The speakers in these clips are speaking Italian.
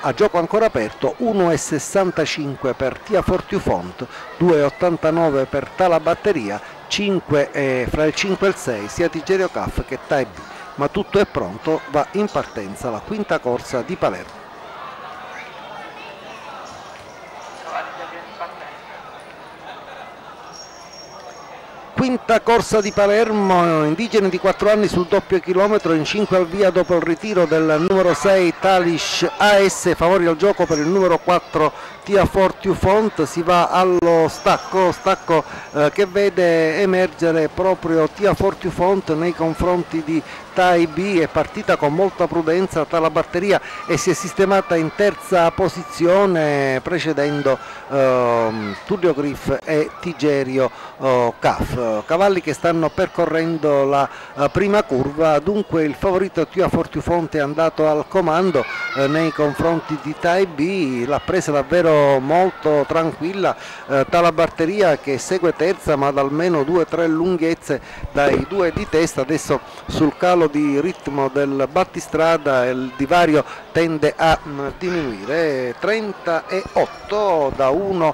a gioco ancora aperto 1,65 per Tia Fortiufont, 2,89 per Tala Batteria, 5 fra il 5 e il 6 sia Tigerio CAF che Type B. Ma tutto è pronto, va in partenza la quinta corsa di Palermo. Quinta corsa di Palermo, indigeni di 4 anni sul doppio chilometro, in 5 al via dopo il ritiro del numero 6 Talish AS, favori al gioco per il numero 4 Tia Fortiufont. Si va allo stacco che vede emergere proprio Tia Fortiufont nei confronti di Tai B. È partita con molta prudenza Tala Batteria e si è sistemata in terza posizione precedendo Tullio Griff e Tigerio CAF. Cavalli che stanno percorrendo la prima curva, dunque il favorito Tia Fortiufont è andato al comando nei confronti di Tai B, l'ha presa davvero molto tranquilla Tala Batteria che segue terza ma da almeno 2-3 lunghezze dai due di testa. Adesso sul calo di ritmo del battistrada il divario tende a diminuire, 38 da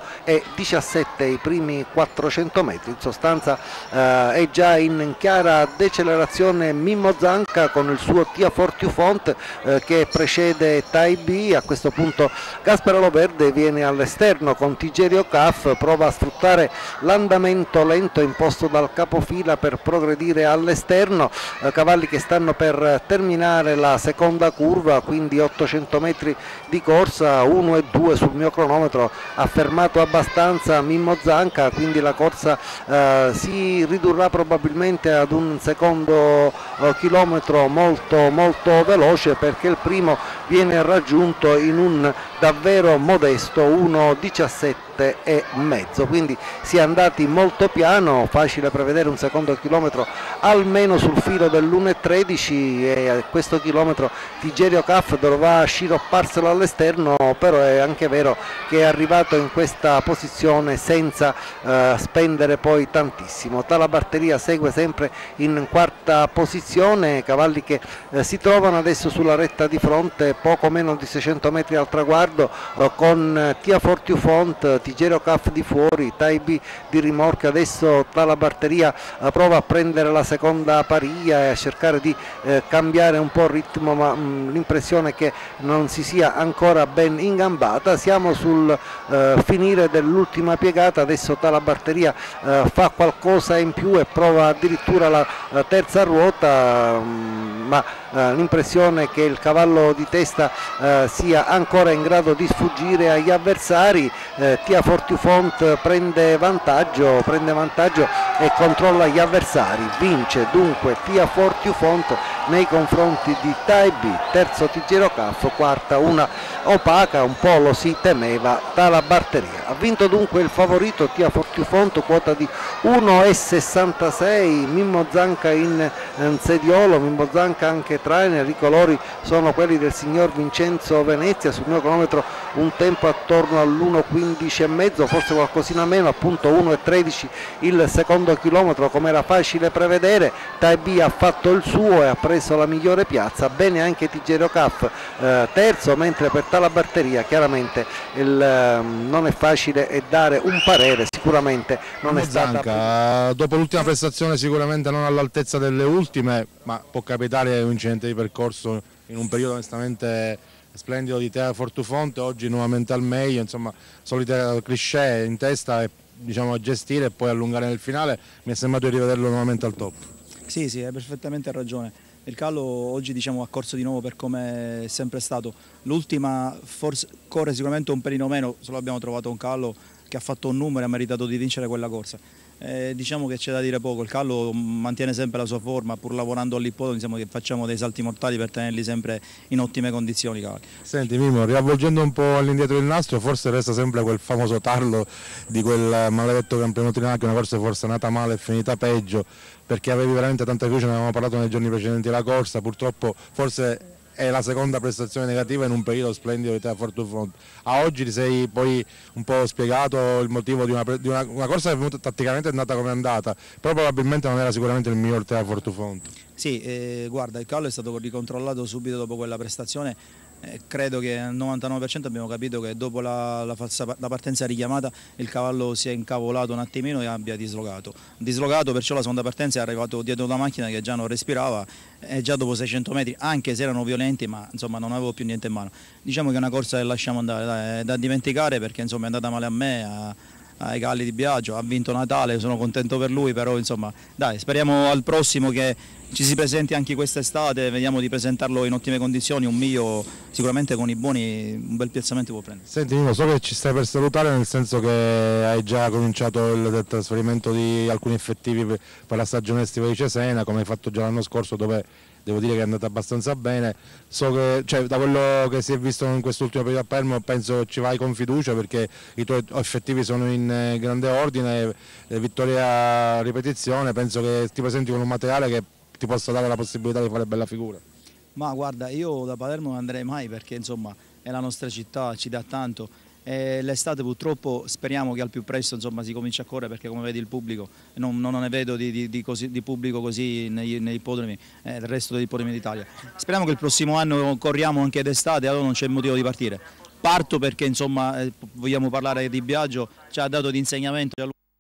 1,17 i primi 400 metri, in sostanza è già in chiara decelerazione Mimmo Zanca con il suo Tia Fortiufont che precede Tai B. A questo punto Gasparello Verde viene all'esterno con Tigerio CAF, prova a sfruttare l'andamento lento imposto dal capofila per progredire all'esterno, cavalli che stanno per terminare la seconda curva, quindi 800 metri di corsa, 1,2 sul mio cronometro, ha fermato abbastanza Mimmo Zanca, quindi la corsa si ridurrà probabilmente ad un secondo chilometro molto veloce, perché il primo viene raggiunto in un davvero modesto 1,17 e mezzo, quindi si è andati molto piano, facile prevedere un secondo chilometro almeno sul filo dell'1,13 e a questo chilometro Tigerio CAF dovrà sciropparselo all'esterno, però è anche vero che è arrivato in questa posizione senza spendere poi tantissimo. Tala Batteria segue sempre in quarta posizione, cavalli che si trovano adesso sulla retta di fronte, poco meno di 600 metri al traguardo, con Tia Fortiufont, Tigerio CAF di fuori, Tai B di rimorchio. Adesso Tala Batteria prova a prendere la seconda paria e a cercare di cambiare un po' il ritmo, ma l'impressione è che non si sia ancora ben ingambata. Siamo sul finire dell'ultima piegata, adesso Tala Batteria fa qualcosa in più e prova addirittura la terza ruota, ma l'impressione è che il cavallo di testa sia ancora in grado di sfuggire agli avversari. Tia Fortiufont prende vantaggio e controlla gli avversari, vince dunque Tia Fortiufont nei confronti di Tai B, terzo Tigerio CAF, quarta una opaca, un po' lo si temeva, Tala Batteria. Ha vinto dunque il favorito Tia Fortiufont, quota di 1,66, Mimmo Zanca in sediolo, Mimmo Zanca anche trainer, i colori sono quelli del signor Vincenzo Venezia, sul mio cronometro un tempo attorno all'1,15 e mezzo, forse qualcosina meno, appunto 1,13 il secondo chilometro come era facile prevedere. Tai B ha fatto il suo e ha preso la migliore piazza, bene anche Tigerio CAF terzo, mentre per Tala Batteria chiaramente non è facile dare un parere, sicuramente non è stata dopo l'ultima prestazione sicuramente non all'altezza delle ultime, ma può capitare un incidente di percorso in un periodo onestamente splendido di Tia Fortiufont, oggi nuovamente al meglio, insomma solita cliché in testa e diciamo gestire e poi allungare nel finale, mi è sembrato di rivederlo nuovamente al top. Sì, hai perfettamente ragione. Il Callo oggi ha corso di nuovo per come è sempre stato. L'ultima forse corre sicuramente un pelino meno, solo abbiamo trovato un Callo che ha fatto un numero e ha meritato di vincere quella corsa. Diciamo che c'è da dire poco, il Callo mantiene sempre la sua forma, pur lavorando all'ippodromo, diciamo che facciamo dei salti mortali per tenerli sempre in ottime condizioni. Cavalli. Senti Mimmo, riavvolgendo un po' all'indietro il nastro, forse resta sempre quel famoso tarlo di quel maledetto campione Trinacchio, una corsa forse nata male e finita peggio, perché avevi veramente tanta fiducia, ne avevamo parlato nei giorni precedenti alla corsa, purtroppo forse è la seconda prestazione negativa in un periodo splendido di Tia Fortiufont. A oggi ti sei poi un po' spiegato il motivo di una corsa che è venuta tatticamente è andata come è andata, però probabilmente non era sicuramente il miglior Tia Fortiufont. Sì, guarda, il Callo è stato ricontrollato subito dopo quella prestazione Credo che al 99% abbiamo capito che dopo la partenza richiamata il cavallo si è incavolato un attimino e abbia dislocato. Dislocato, perciò la seconda partenza è arrivato dietro la macchina che già non respirava e già dopo 600 metri, anche se erano violenti, ma insomma non avevo più niente in mano. Diciamo che è una corsa che lasciamo andare, dai, è da dimenticare, perché insomma è andata male a me, ai cavalli di Biagio, ha vinto Natale, sono contento per lui, però insomma dai, speriamo al prossimo che ci si presenti anche quest'estate, vediamo di presentarlo in ottime condizioni, un miglio sicuramente con i buoni, un bel piazzamento può prendere. Senti Nino, so che ci stai per salutare, nel senso che hai già cominciato il trasferimento di alcuni effettivi per la stagione estiva di Cesena, come hai fatto già l'anno scorso, dove devo dire che è andata abbastanza bene. So che, cioè, da quello che si è visto in quest'ultimo periodo a Palermo, penso ci vai con fiducia, perché i tuoi effettivi sono in grande ordine, vittoria a ripetizione, penso che ti presenti con un materiale che ti possa dare la possibilità di fare bella figura. Ma guarda, io da Palermo non andrei mai, perché insomma è la nostra città, ci dà tanto. L'estate purtroppo speriamo che al più presto insomma, si cominci a correre, perché come vedi il pubblico, non ne vedo di pubblico così nei ippodromi, del resto degli ippodromi d'Italia. Speriamo che il prossimo anno corriamo anche d'estate, allora non c'è motivo di partire. Parto perché insomma vogliamo parlare di Biagio, ci ha dato di insegnamento.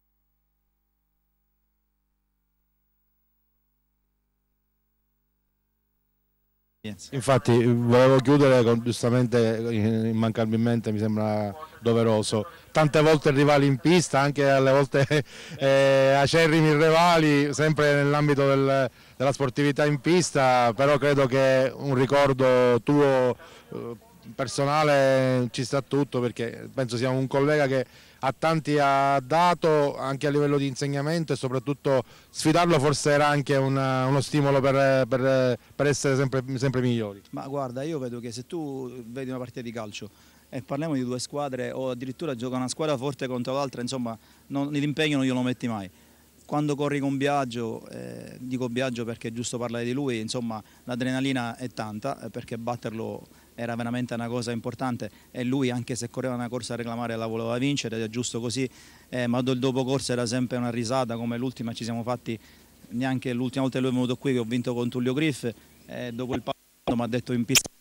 Infatti volevo chiudere con, giustamente, immancabilmente mi sembra doveroso, tante volte rivali in pista, anche alle volte acerrimi rivali, sempre nell'ambito della sportività in pista, però credo che un ricordo tuo personale ci sta tutto, perché penso sia un collega che a tanti ha dato anche a livello di insegnamento, e soprattutto sfidarlo forse era anche uno stimolo per essere sempre migliori. Ma guarda, io vedo che se tu vedi una partita di calcio e parliamo di due squadre, o addirittura gioca una squadra forte contro l'altra, insomma l'impegno non glielo metti mai. Quando corri con Biagio, dico Biagio perché è giusto parlare di lui, insomma l'adrenalina è tanta, perché batterlo era veramente una cosa importante, e lui, anche se correva una corsa a reclamare, la voleva vincere, ed è giusto così, ma il dopo corsa era sempre una risata, come l'ultima ci siamo fatti, neanche l'ultima volta che lui è venuto qui che ho vinto con Tullio Griff, dopo il palco mi ha detto in pista,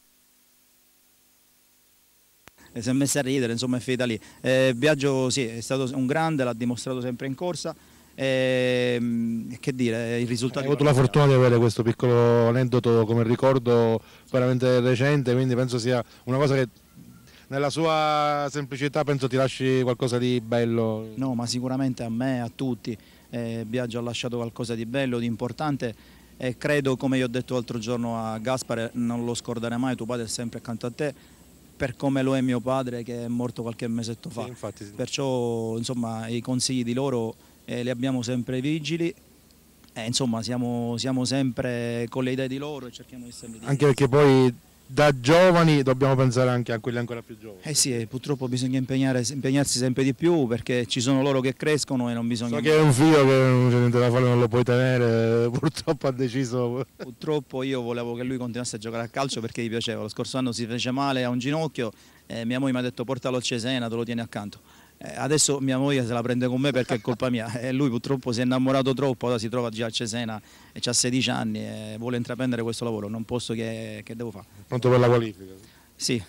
e si è messa a ridere, insomma è finita lì. Biagio sì, è stato un grande, l'ha dimostrato sempre in corsa. Che dire, il risultato. Ho avuto la fortuna di avere questo piccolo aneddoto come ricordo veramente recente, quindi penso sia una cosa che nella sua semplicità penso ti lasci qualcosa di bello. No, ma sicuramente a me, a tutti, Biagio ha lasciato qualcosa di bello, di importante, e credo, come io ho detto l'altro giorno a Gaspare, non lo scorderai mai, tuo padre è sempre accanto a te, per come lo è mio padre che è morto qualche mesetto fa. Sì, infatti, sì. Perciò insomma i consigli di loro li abbiamo sempre vigili, insomma siamo sempre con le idee di loro e cerchiamo di essere. Anche perché poi da giovani dobbiamo pensare anche a quelli ancora più giovani. Sì, purtroppo bisogna impegnarsi sempre di più, perché ci sono loro che crescono e non bisogna. So che è un figlio che non c'è niente da fare, non lo puoi tenere, purtroppo ha deciso. Purtroppo io volevo che lui continuasse a giocare a calcio perché gli piaceva, lo scorso anno si fece male a un ginocchio, mia moglie mi ha detto portalo a Cesena, te lo tieni accanto. Adesso mia moglie se la prende con me perché è colpa mia, e lui purtroppo si è innamorato troppo, ora si trova già a Cesena e ha 16 anni e vuole intraprendere questo lavoro, non posso, che devo fare? Pronto per la qualifica? Sì.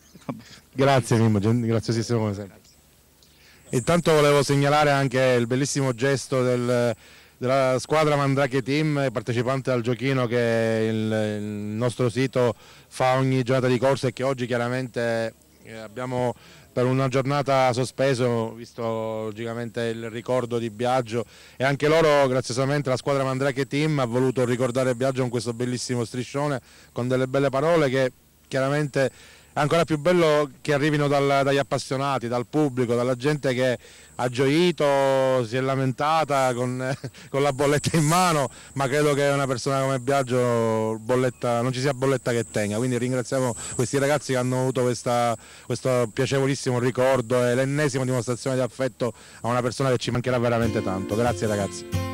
Grazie Mimmo, graziosissimo come sempre. Intanto volevo segnalare anche il bellissimo gesto della squadra Mandrake Team, partecipante al giochino che il nostro sito fa ogni giornata di corsa, e che oggi chiaramente abbiamo per una giornata sospeso, visto logicamente il ricordo di Biagio, e anche loro, graziosamente, la squadra Mandrake Team ha voluto ricordare Biagio con questo bellissimo striscione, con delle belle parole che chiaramente è ancora più bello che arrivino dagli appassionati, dal pubblico, dalla gente che ha gioito, si è lamentata con la bolletta in mano, ma credo che una persona come Biagio non ci sia bolletta che tenga, quindi ringraziamo questi ragazzi che hanno avuto questo piacevolissimo ricordo e l'ennesima dimostrazione di affetto a una persona che ci mancherà veramente tanto. Grazie ragazzi.